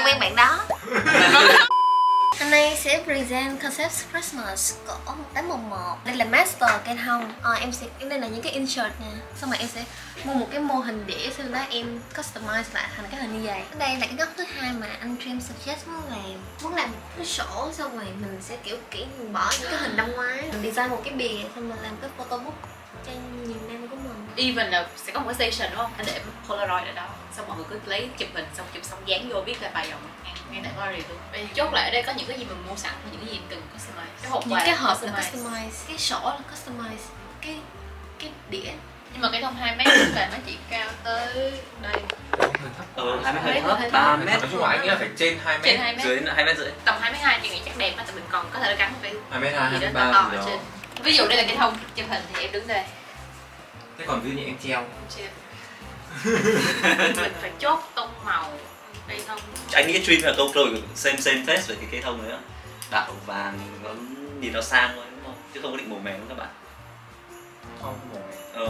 quen bạn đó. Hôm nay sẽ present concept Christmas của 1811. Đây là master cây thông. Em sẽ, đây là những cái insert nè. Xong rồi em sẽ mua một cái mô hình đĩa, sau đó em customize lại thành cái hình như vậy. Đây là cái góc thứ hai mà anh Dream suggest muốn làm cái sổ, xong rồi mình sẽ kiểu mình bỏ những cái hình năm ngoái, mình design một cái bìa, xong rồi làm cái photobook cho nhiều năm của mình. Even là sẽ có một cái station đúng không? Anh để Polaroid ở đó, xong mọi người cứ lấy chụp hình, xong dán vô viết là bài dòng ngay tại gallery luôn. Bây chốt lại ở đây có những cái gì mình mua sẵn, những cái gì mình cần customize. Cái hộp những cái hộp là customize, cái sổ là customize, cái đĩa. Nhưng mà cái thông 2 mét là nó chỉ cao tới đây. 2 mét hơi thấp, 3 mét. Nói chung là anh nghĩ là phải trên 2 mét, dưới 2 mét rưỡi. Tầm 2m2 thì nghĩ chắc đẹp á, tại mình còn có thể là gắn một cái 2 mét 2, gì 2 đó mét 3 to gì ở đó. trên. Ví dụ đây là cái thông chụp hình thì em đứng đây. Thế còn ví dụ như em treo Mình phải chốt tông màu cây thông. Anh nghĩ Dream là câu same taste về cái cây thông đấy á. Đạo vàng nó nhìn nó sang thôi đúng không? Chứ không có định màu mèo các bạn. không màu.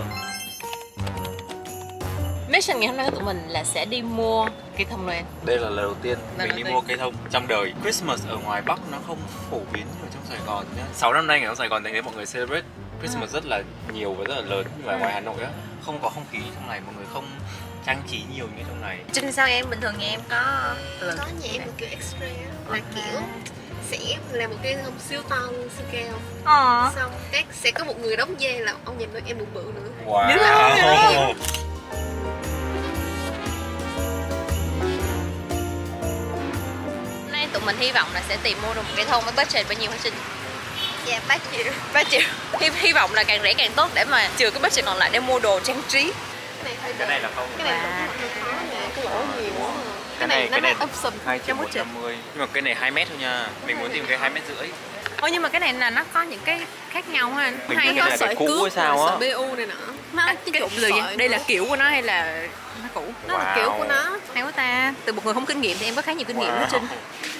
Mission ngày hôm nay của tụi mình là sẽ đi mua cây thông Noel. Đây là lần đầu tiên Lần mình đầu đi tiên. mua cây thông trong đời. Christmas ở ngoài Bắc nó không phổ biến như ở trong Sài Gòn nhá. 6 năm nay ở trong Sài Gòn thấy mọi người celebrate Christmas rất là nhiều và rất là lớn, nhưng mà ngoài Hà Nội á không có không khí trong này, mọi người không trang trí nhiều như trong này. Trinh sao em? Bình thường nhà em có Có nhà em kiểu extra là kiểu sẽ làm một cái thông siêu to luôn, siêu cao. Xong cái sẽ có một người đóng vai là ông nhà nuôi em bự bự nữa. Wow. Hôm nay tụi mình hy vọng là sẽ tìm mua được một cây thông với budget bao nhiêu hả Trinh? Dạ 3 triệu. 3 triệu. Hy vọng là càng rẻ càng tốt để mà trừ cái budget còn lại để mua đồ trang trí. Cái này là không. Cái này cũng khó nè, cái lỗ nhiều quá. Cái này nó option 2.150. Nhưng mà cái này 2 mét thôi nha. Mình muốn tìm cái 2 mét rưỡi. Ôi nhưng mà cái này là nó có những cái khác nhau ha anh. Mình hay nghĩ có cái này sợi cũ hay cước, sao á? sợi BU này nọ. Nó cái trộn Lười sợi. đây là kiểu của nó hay là nó cũ? Nó là kiểu của nó. Hay quá ta. Từ một người không kinh nghiệm thì em có khá nhiều kinh nghiệm đó Trinh.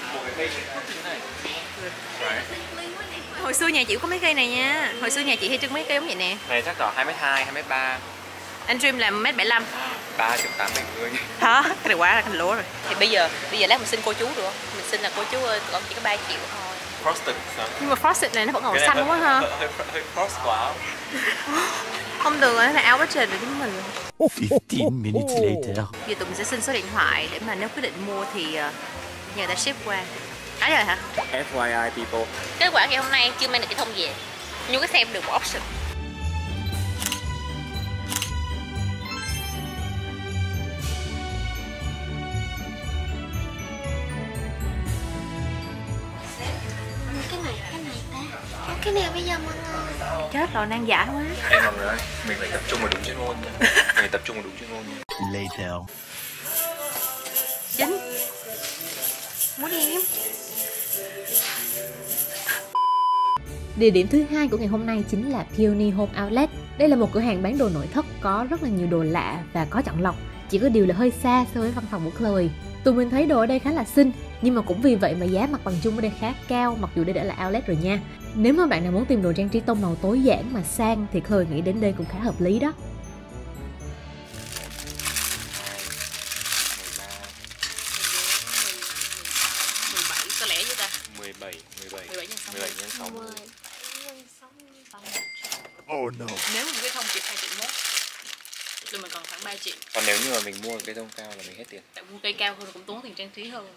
Hồi xưa nhà chị có mấy cây này nha. Hồi xưa nhà chị hay trưng mấy cây giống vậy nè. Này chắc là 2m2, 2m3. Anh Dream là 1m75. 3.870. Hả? Cái này quá là thành lúa rồi. Thì bây giờ lát mình xin cô chú được không? Mình xin là cô chú ơi, con chỉ có 3 triệu thôi. Frosted sao? Nhưng mà frosted này nó vẫn màu Cái này xanh quá ha. Hơi frost quá. Không được rồi, nó là out budget rồi chúng mình. 15 minutes later. Giờ tụi mình sẽ xin số điện thoại để mà nếu quyết định mua thì nhờ người ta ship qua. Đó rồi hả? FYI people. Kết quả ngày hôm nay chưa mang được cái thông về. Nhưng cái xem được một option. Cái này bây giờ mọi người. Chết rồi, đang giả quá. Ê mọi người ơi, mình phải tập trung vào đúng chuyên môn nha. Mình phải tập trung vào đúng chuyên môn nha. Later. Chính muốn đi em. Địa điểm thứ hai của ngày hôm nay chính là Peony Home Outlet. Đây là một cửa hàng bán đồ nội thất có rất là nhiều đồ lạ và có chọn lọc. Chỉ có điều là hơi xa so với văn phòng của Chloe. Tụi mình thấy đồ ở đây khá là xinh, nhưng mà cũng vì vậy mà giá mặt bằng chung ở đây khá cao, mặc dù đây đã là outlet rồi nha. Nếu mà bạn nào muốn tìm đồ trang trí tông màu tối giản mà sang thì Chloe nghĩ đến đây cũng khá hợp lý đó. 17 có lẽ chứ ta. 17 17 nhân 60. 17 nhân 60. Oh no. Nếu một cái thông chỉ 2 triệu mốt, tụi mình còn khoảng 3 triệu. Còn nếu như mà mình mua cây thông cao là mình hết tiền. Tại mua cây cao hơn cũng tốn tiền trang trí hơn.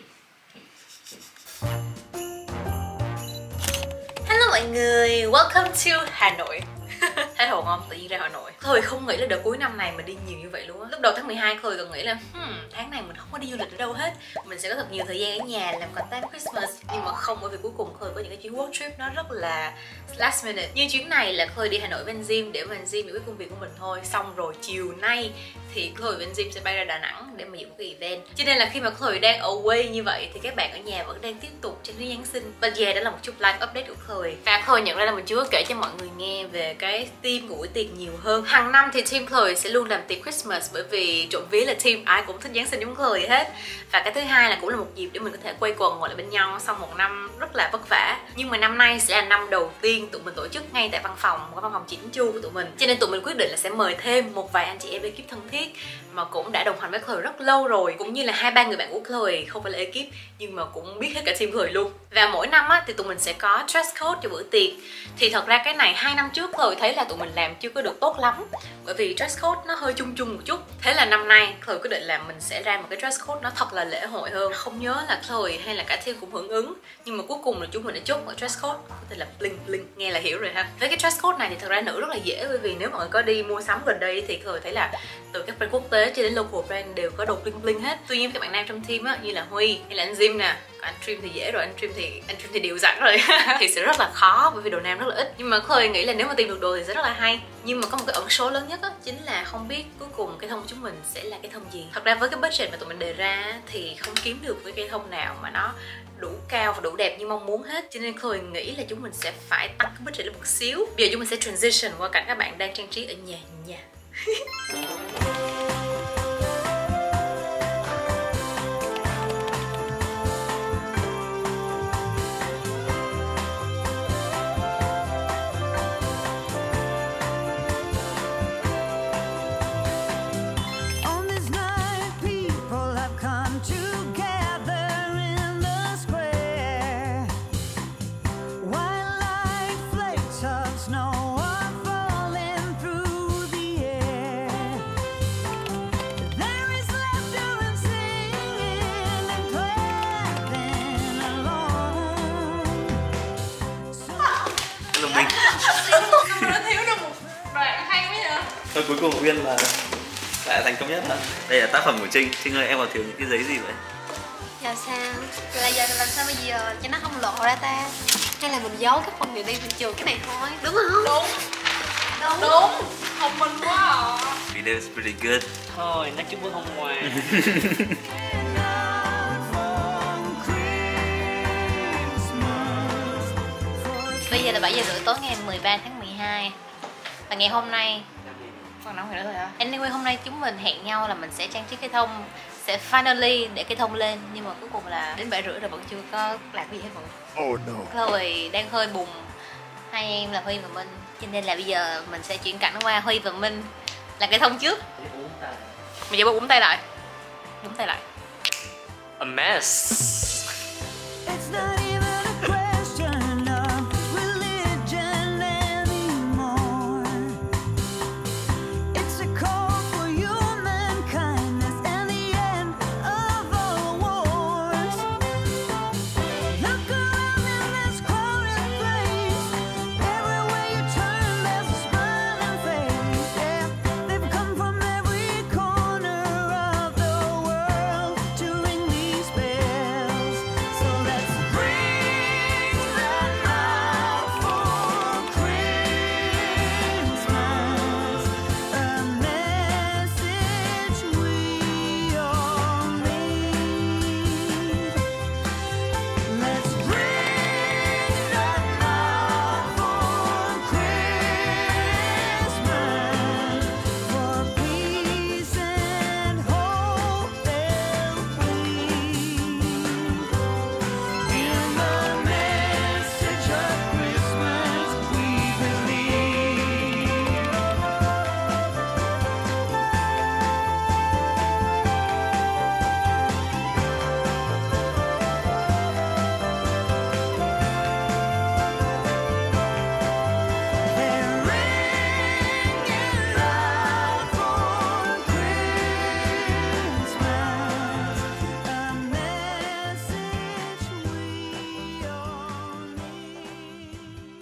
Hello mọi người, welcome to Hà Nội. Thấy hồn không? Tự nhiên ra Hà Nội. Khôi không nghĩ là đợt cuối năm này mà đi nhiều như vậy luôn á. Lúc đầu tháng 12 Khôi còn nghĩ là tháng này mình không có đi du lịch ở đâu hết, mình sẽ có thật nhiều thời gian ở nhà làm content Christmas. Nhưng mà không, bởi vì cuối cùng Khôi có những cái chuyến work trip nó rất là last minute. Như chuyến này là Khôi đi Hà Nội với anh Jim để mà anh Jim giải quyết công việc của mình thôi. Xong rồi chiều nay thì Khôi và anh Jim sẽ bay ra Đà Nẵng để mà dự một cái event. Cho nên là khi mà Khôi đang away như vậy thì các bạn ở nhà vẫn đang tiếp tục trang trí Giáng sinh. Và yeah, đó là một chút live update của Khôi. Và Khôi nhận ra là mình chưa có kể cho mọi người nghe về cái theme của buổi tiệc nhiều hơn. Hàng năm thì team Chloe sẽ luôn làm tiệc Christmas, bởi vì trộm vía là team ai cũng thích Giáng sinh giống Chloe hết. Và cái thứ hai là cũng là một dịp để mình có thể quây quần ngồi lại bên nhau sau một năm rất là vất vả. Nhưng mà năm nay sẽ là năm đầu tiên tụi mình tổ chức ngay tại văn phòng chỉnh chu của tụi mình, cho nên tụi mình quyết định là sẽ mời thêm một vài anh chị em ekip thân thiết mà cũng đã đồng hành với Chloe rất lâu rồi, cũng như là 2-3 người bạn của Chloe không phải là ekip nhưng mà cũng biết hết cả team Chloe luôn. Và mỗi năm á, thì tụi mình sẽ có dress code cho bữa tiệc. Thì thật ra cái này 2 năm trước Chloe thấy là tụi mình làm chưa có được tốt lắm, bởi vì dress code nó hơi chung chung một chút. Thế là năm nay Chloe quyết định là mình sẽ ra một cái dress code nó thật là lễ hội hơn. Không nhớ là Chloe hay là cả team cũng hưởng ứng, nhưng mà cuối cùng là chúng mình đã chốt một dress code có thể là bling bling, nghe là hiểu rồi ha. Với cái dress code này thì thật ra nữ rất là dễ, bởi vì nếu mọi người có đi mua sắm gần đây thì Chloe thấy là từ các brand quốc tế cho đến local brand đều có đồ bling bling hết. Tuy nhiên các bạn nam trong team á, như là Huy hay là anh Jim nè, anh Trim thì dễ rồi, anh Trim thì đều sẵn rồi thì sẽ rất là khó, bởi vì đồ nam rất là ít. Nhưng mà Chloe nghĩ là nếu mà tìm được đồ thì sẽ rất là hay. Nhưng mà có một cái ẩn số lớn nhất á, chính là không biết cuối cùng cây thông của chúng mình sẽ là cây thông gì. Thật ra với cái budget mà tụi mình đề ra thì không kiếm được cái cây thông nào mà nó đủ cao và đủ đẹp như mong muốn hết, cho nên Chloe nghĩ là chúng mình sẽ phải tăng cái budget lên một xíu. Bây giờ chúng mình sẽ transition qua cảnh các bạn đang trang trí ở nhà. Thôi cuối cùng Uyên là thành công nhất hả? Đây là tác phẩm của Trinh. Trinh ơi, em còn thiếu những cái giấy gì vậy? Dạ sao? Là giờ làm sao bây giờ cho nó không lộ ra ta? Hay là mình giấu cái phần này đi, mình chừa cái này thôi, đúng không? Đúng. Thông minh quá à. Video is pretty good. Thôi, nói chung bữa hôm ngoài. Bây giờ là 7 giờ rưỡi tối ngày 13 tháng 12. Và ngày hôm nay còn 5 ngày nữa thôi hả? Anyway, hôm nay chúng mình hẹn nhau là mình sẽ trang trí cây thông, sẽ finally để cây thông lên. Nhưng mà cuối cùng là đến 7 rưỡi rồi vẫn chưa có làm gì hết mọi người. Oh no. Chloe đang hơi bùng hai em là Huy và Minh, cho nên là bây giờ mình sẽ chuyển cảnh qua Huy và Minh làm cây thông trước. Bây giờ bố búng tay lại. Búng tay lại. A mess. It's not even a question of religion anymore. It's a call for human kindness and the end of all wars. Look around in this crowded place. Everywhere you turn there's a smiling face. Yeah, they've come from every corner of the world to ring these bells. So let's ring them out for Christmas. A message we all need. Let's ring them out for Christmas, for peace and hope they'll plead. In the message of Christmas we believe. They're ringing out for Christmas, a message we all need.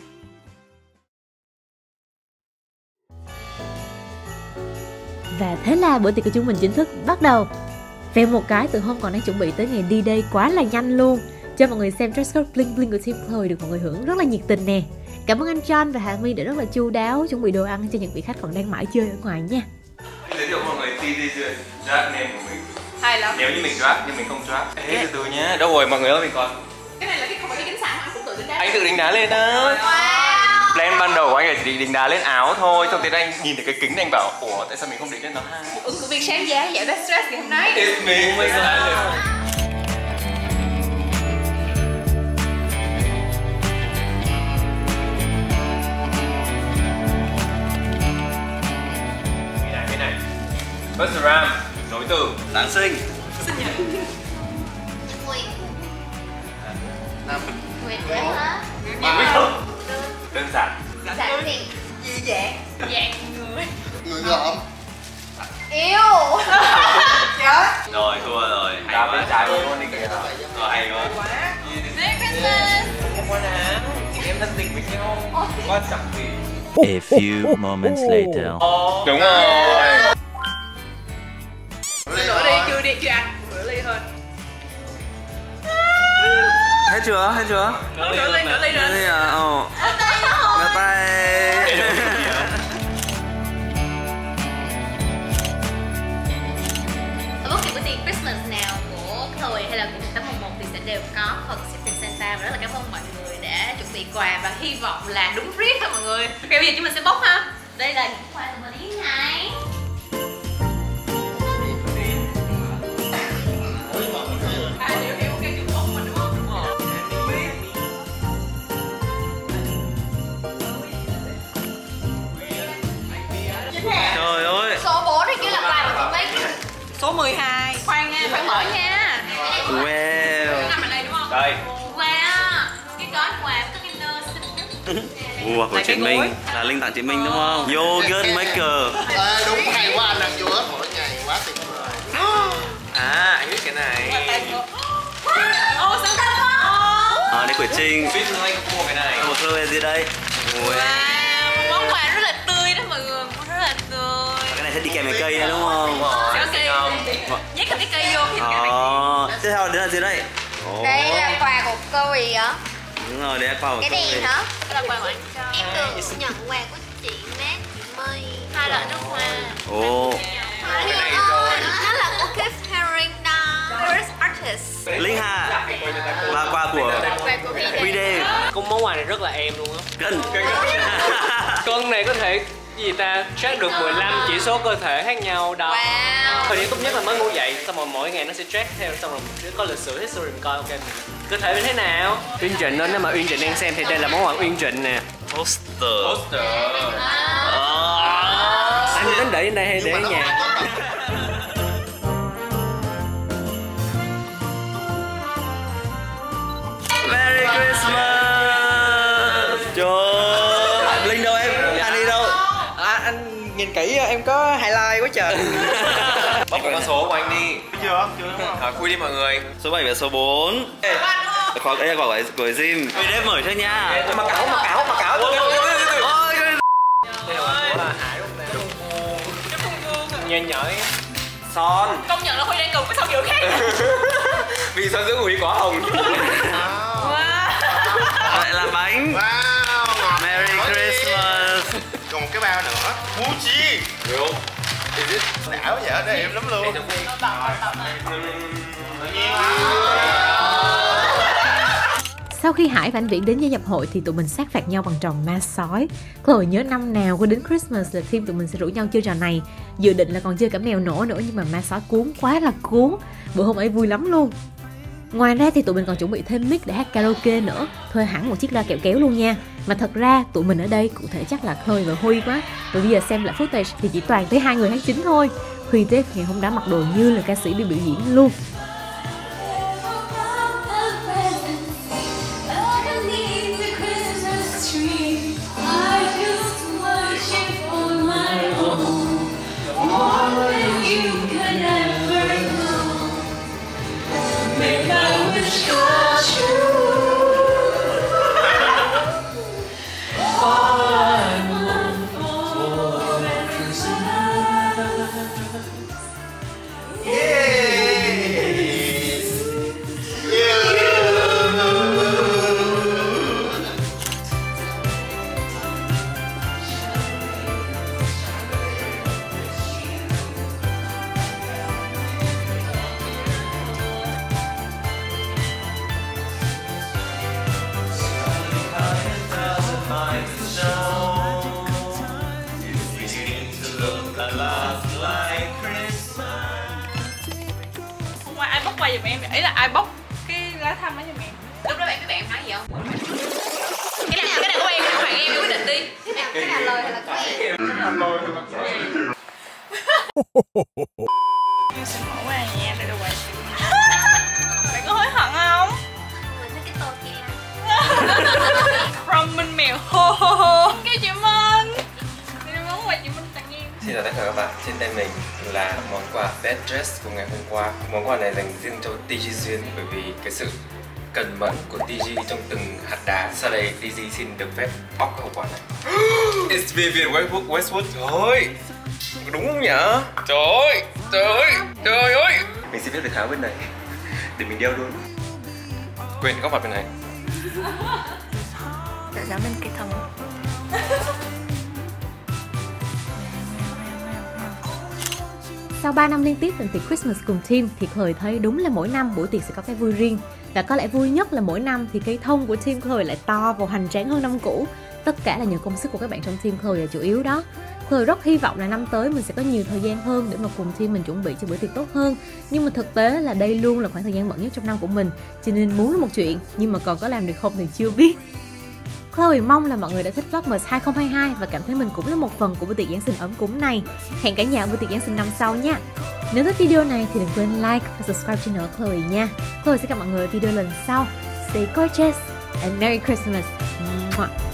Và thế là bữa tiệc của chúng mình chính thức bắt đầu. Về một cái từ hôm còn đang chuẩn bị tới ngày đi đây quá là nhanh luôn. Cho mọi người xem dress code bling bling của Team Chloe được mọi người hưởng rất là nhiệt tình nè. Cảm ơn anh John và Hà My đã rất là chu đáo chuẩn bị đồ ăn cho những vị khách còn đang mãi chơi ở ngoài nha. Giới thiệu mọi người ti di duyên drag name của mình. Hay lắm. Nếu như mình drag nhưng mình không drag. Ê, từ từ nhé. Đâu rồi mọi người ơi, mình còn. Cái này là cái không phải cái kính sẵn, anh cũng tự đánh đá. Anh tự đánh đá lên đó. Wow. Plan ban đầu của anh là chỉ định đính đá lên áo thôi. Xong đến anh nhìn thấy cái kính này anh bảo ủa tại sao mình không đính lên nó hai? Ứng cử viên sáng giá giải best stress ngày hôm nay. It's me. Oh my god. Cái này. First round, nối từ Giáng sinh. Nguyệt đấy hả? đơn giản. Giản dị. Dạng người. Người ngợm. Yêu. Chết. Rồi thua rồi. Đá bên trái luôn đi kìa. Rồi hay quá. Merry Christmas. Không có nắng, chị em thân tình với nhau. Quan trọng gì? A few moments later. Đúng rồi. Nửa ly chưa ăn. Nửa ly thôi. Hết chưa? Hết chưa? Nửa ly rồi. Đây à? Ồ. Ngắt tay. Ở bất kỳ bữa tiệc Christmas nào của Chloe hay là của 1811 thì sẽ đều có phần Secret Santa, và rất là cảm ơn mọi người đã chuẩn bị quà và hy vọng là đúng brief thôi mọi người. Ok, bây giờ chúng mình sẽ bóc ha. Đây là những quà từ mình ý này. Trời ơi. Số 4 này kia là quà của chị Minh. Số 12. Khoan nha, phải mở nha. Well. Nằm ở đây đúng không? Đây. Wow, cái gói quà có cái nơ xinh nhất. Ủa, của chị Minh là Linh tặng chị Minh đúng không? Yogurt maker. Đúng hay quá, anh ăn vô hết mỗi ngày, quá tuyệt vời. À, anh biết cái này. Ô, sao ta có? Đây của Trinh. Biết thương anh mua cái này. Một Chloe gì đây? Ui. Wow, một món quà rất là tươi đó mọi người, rất là tươi. Cái này sẽ đi kèm với cây nữa đúng không? Sẽ có cây, nhét cả cái cây vô thì Tiếp theo đến là gì đây? Đây là quà của Chloe á. Đúng rồi, đây là quà của Cái này hả? là quà của anh cho. Em được nhận quà của chị Mát, chị My. Hai loại nước hoa. Ồ. Nó là của Keith Haring đó. First artist. Linh Hà. Và quà của Quà của Quy Đê. Con món quà này rất là em luôn á. Cân. Con này có thể gì ta check được 15 chỉ số cơ thể khác nhau đó. Wow. Thời điểm tốt nhất là mới ngủ dậy, xong rồi mỗi ngày nó sẽ check theo, xong rồi mình sẽ có lịch sử history mình coi ok cơ thể mình thế nào. Uyên Trịnh đó, nếu mà Uyên Trịnh đang xem thì đây là món quà Uyên Trịnh nè. Poster. Anh tính để trên đây hay để ở nhà? Merry Christmas. Trời ơi. Linh đâu em? Anh đi đâu? Anh nhìn kỹ em có highlight quá trời. Bóc con số của anh đi. Chưa đúng không? Quy đi mọi người. Số 7 và số 4. Đây là quả của Jim. Quy Đê mở cho nha. Mà cảo. Ôi. Đây là Hải đúng không? Nhện nhỏi. Son. Công nhận là Huy đang cùng với sao hiệu khác. Vì sao giữ mùi quả hồng? Lại là bánh. Wow, ngọt. Merry Christmas. Còn một cái bao nữa. Mochi. Được. Đảo vậy, để em lắm luôn. Sau khi Hải và anh Viễn đến gia nhập hội thì tụi mình sát phạt nhau bằng trò ma sói. Chloe nhớ năm nào có đến Christmas là team tụi mình sẽ rủ nhau chơi trò này. Dự định là còn chơi cả mèo nổ nữa nhưng mà ma sói cuốn quá là cuốn. Bữa hôm ấy vui lắm luôn. Ngoài ra thì tụi mình còn chuẩn bị thêm mic để hát karaoke nữa. Thuê hẳn một chiếc loa kẹo kéo luôn nha. Mà thật ra tụi mình ở đây cụ thể chắc là Chloe và Huy quá. Rồi bây giờ xem lại footage thì chỉ toàn thấy hai người hát chính thôi. Huy Tết ngày hôm đó mặc đồ như là ca sĩ đi biểu diễn luôn. bóc qua giùm em, ý là ai bóc cái lá thăm đó giùm em. Lúc đó bạn biết bạn nói gì không? Cái nào của em, của bạn em quyết định đi. Cái nào lời hay là cái gì? Em xin bỏ qua nha, đây là quà chị. Bạn có hối hận không? Mình thấy cái tô kia. From Minh Mèo hô hô hô. Cái chị Minh. Đây là món quà chị Minh tặng em. Xin chào tất cả các bạn, trên tay mình là món quà Best Dress của ngày hôm qua. Món quà này dành riêng cho TG Duyên bởi vì cái sự cẩn mẫn của TG trong từng hạt đá. Sau đây TG xin được phép bóc cái hộp quà này. It's Vivienne Westwood. Trời ơi, đúng không nhở? Trời ơi. Mình xin phép được tháo bên này để mình đeo luôn. Quên góc mặt bên này. Để dám bên cái thân. Sau 3 năm liên tiếp làm tiệc Christmas cùng team thì Khởi thấy đúng là mỗi năm buổi tiệc sẽ có cái vui riêng. Và có lẽ vui nhất là mỗi năm thì cây thông của team Khởi lại to và hoành tráng hơn năm cũ. Tất cả là nhờ công sức của các bạn trong team Khởi là chủ yếu đó. Khởi rất hy vọng là năm tới mình sẽ có nhiều thời gian hơn để mà cùng team mình chuẩn bị cho bữa tiệc tốt hơn. Nhưng mà thực tế là đây luôn là khoảng thời gian bận nhất trong năm của mình. Cho nên muốn là một chuyện, nhưng mà còn có làm được không thì chưa biết. Chloe mong là mọi người đã thích Vlogmas 2022 và cảm thấy mình cũng là một phần của bữa tiệc Giáng sinh ấm cúng này. Hẹn cả nhà ở bữa tiệc Giáng sinh năm sau nha. Nếu thích video này thì đừng quên like và subscribe channel Chloe nha. Chloe sẽ gặp mọi người ở video lần sau. Stay gorgeous and Merry Christmas.